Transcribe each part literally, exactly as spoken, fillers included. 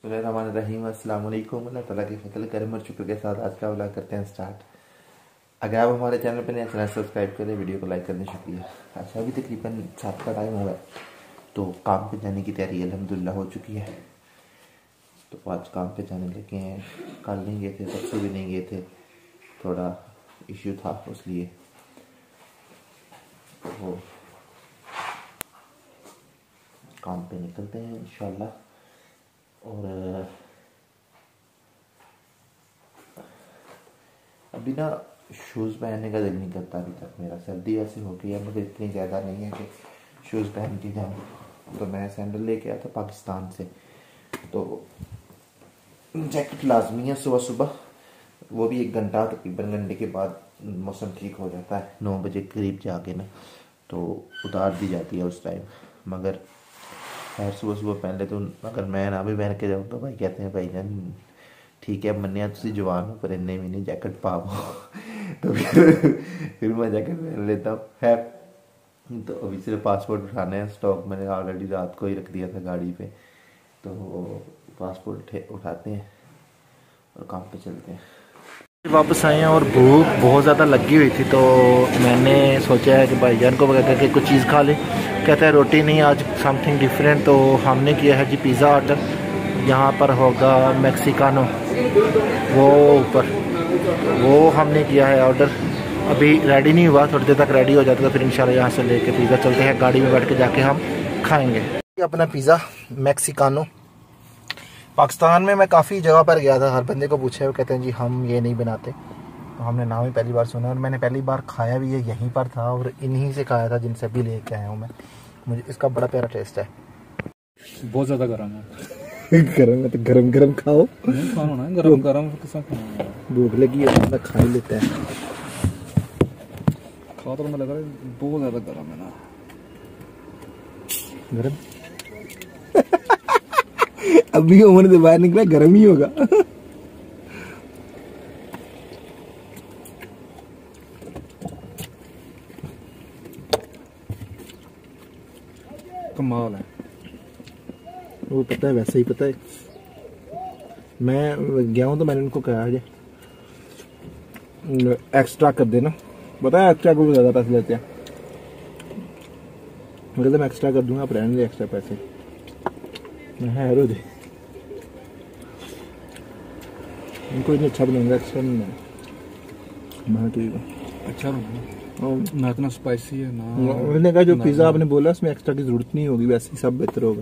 बिस्मिल्लाहिर्रहमानिर्रहीम। अस्सलाम वालेकुम। अल्लाह ताला के फजल करम और शुक्र के साथ आज का व्लॉग करते हैं स्टार्ट। अगर आप हमारे चैनल पर नए चैनल सब्सक्राइब करें, वीडियो को लाइक करने शुक्रिया। अच्छा, अभी तकरीबन सात का टाइम हुआ है तो काम पे जाने की तैयारी अल्हम्दुलिल्लाह हो चुकी है। तो आज काम पे जाने लगे हैं। कल नहीं गए थे, परसों भी नहीं गए थे, थोड़ा इश्यू था उसलिए। तो वो काम पे निकलते हैं इंशाल्लाह। और अभी ना शूज़ पहनने का दिल नहीं करता अभी तक मेरा। सर्दी वैसे हो गई है मगर इतनी ज़्यादा नहीं है कि शूज़ पहन के जाऊँ। तो मैं सैंडल लेके आया था पाकिस्तान से, तो जैकेट लाजमी है सुबह सुबह, वो भी एक घंटा तकरीबन घंटे के बाद मौसम ठीक हो जाता है। नौ बजे करीब जाके ना तो उतार दी जाती है उस टाइम। मगर खैर सुबह सुबह पहन ले तो अगर मैं ना भी पहन के जाऊँ तो भाई कहते हैं भाई जान ठीक है मन्निया तुसी जवान हो पर इन्ने भी नहीं जैकेट पाओ। तो फिर फिर मैं जैकेट पहन लेता हूँ। है तो अभी सिर्फ पासपोर्ट उठाना है, स्टॉक मैंने ऑलरेडी रात को ही रख दिया था गाड़ी पे। तो पासपोर्ट उठाते हैं और काम पे चलते हैं। वापस आए हैं और भूख बहुत ज़्यादा लगी हुई थी, तो मैंने सोचा है कि भाईजान को बता के कुछ चीज़ खा लें। कहता है रोटी नहीं, आज समथिंग डिफरेंट। तो हमने किया है जी पिज़्ज़ा ऑर्डर। यहाँ पर होगा मैक्सिकानो, वो ऊपर वो हमने किया है ऑर्डर। अभी रेडी नहीं हुआ, थोड़ी देर तक रेडी हो जाता तो फिर इंशाल्लाह यहाँ से लेके पिज़्ज़ा चलते हैं, गाड़ी में बैठ के जाके हम खाएँगे अपना पिज़्ज़ा मैक्सिकानो। पाकिस्तान में मैं काफ़ी जगह पर गया था, हर बंदे को पूछा, वो कहते हैं जी हम ये नहीं बनाते। तो हमने नाम ही पहली बार सुना और मैंने पहली बार खाया भी ये यहीं पर था और इन्हीं से खाया था जिनसे भी लेके आया हूँ मैं। मुझे इसका बड़ा प्यारा टेस्ट है। बहुत ज़्यादा गर्म है। गरम है तो गरम गरम खाओ। नहीं खाना ना गरम गरम किसा खाना। भूख लगी है तो खा ही लेते हैं। खा तो लग रहा है बहुत ज़्यादा गर्म है ना। गरम अभी उम्र से बाहर निकला गर्म ही होगा। कमाल है। वो पता है, वैसे ही पता है। मैं गया हूँ तो मैंने उनको कहा है एक्स्ट्रा कर देना। पता है एक्स्ट्रा को ज़्यादा पैसे लेते हैं। मतलब मैं एक्स्ट्रा कर दूंगा, आप रहने दे एक्स्ट्रा पैसे। मैं हैरो दे इनको इतना अच्छा बनाऊंगा, एक्स्ट्रा नहीं है। मैं ठीक है, अच्छा ना इतना स्पाइसी है ना। मैंने कहा जो पिज़्ज़ा आपने बोला उसमें एक्स्ट्रा की जरूरत नहीं होगी, वैसे ही सब बेहतर होगा।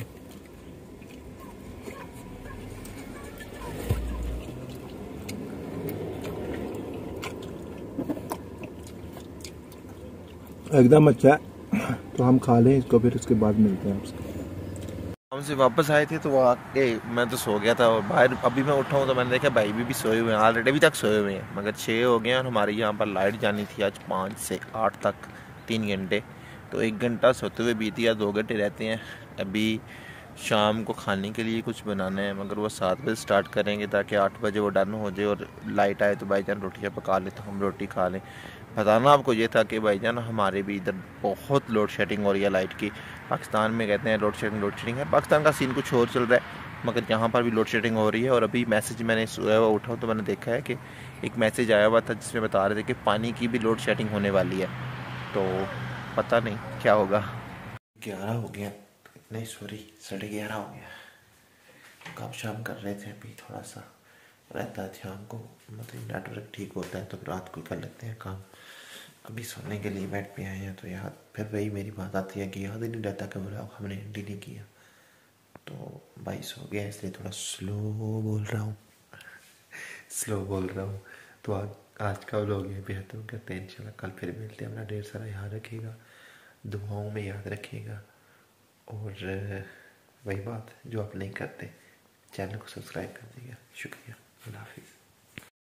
एकदम अच्छा है। तो हम खा लें इसको, फिर उसके बाद मिलते हैं आपसे। हमसे वापस आए थे तो वो आके मैं तो सो गया था और बाहर अभी मैं उठा हूँ तो मैंने देखा भाई भी, भी सोए हुए हैं ऑलरेडी, अभी तक सोए हुए हैं। मगर छः हो गए हैं और हमारी यहाँ पर लाइट जानी थी आज पाँच से आठ तक, तीन घंटे। तो एक घंटा सोते हुए बीत गया, दो घंटे रहते हैं। अभी शाम को खाने के लिए कुछ बनाना है मगर वो सात बजे स्टार्ट करेंगे ताकि आठ बजे वो डन हो जाए और लाइट आए तो भाईजान रोटियाँ पका ले तो हम रोटी खा लें। बताना आपको ये था कि भाईजान हमारे भी इधर बहुत लोड शेडिंग हो रही है लाइट की। पाकिस्तान में कहते हैं लोड शेडिंग लोड शेडिंग है, पाकिस्तान का सीन कुछ और चल रहा है मगर यहाँ पर भी लोड शेडिंग हो रही है। और अभी मैसेज मैंने सुबह हुआ उठा तो मैंने देखा है कि एक मैसेज आया हुआ था जिसमें बता रहे थे कि पानी की भी लोड शेडिंग होने वाली है। तो पता नहीं क्या होगा। ग्यारह हो गया, नहीं सॉरी साढ़े ग्यारह हो गया। काम शाम कर रहे थे, अभी थोड़ा सा रहता है शाम को, मतलब नेटवर्क ठीक होता है तो रात को कर लेते हैं काम। अभी सोने के लिए बेड पे आए हैं तो याद फिर वही मेरी बात आती है कि याद ही नहीं रहता कि बोला हमने एंट्री नहीं किया। तो भाई सो गया इसलिए थोड़ा स्लो बोल रहा हूँ स्लो बोल रहा हूँ। तो आज आज का व्लॉग ये बेहतर करते हैं इंशाल्लाह। कल फिर मिलते हैं। अपना ढेर सारा याद रखिएगा, दुआओं में याद रखिएगा। और वही बात जो आप नहीं करते चैनल को सब्सक्राइब कर दीजिएगा। शुक्रिया, अल्लाह हाफिज़।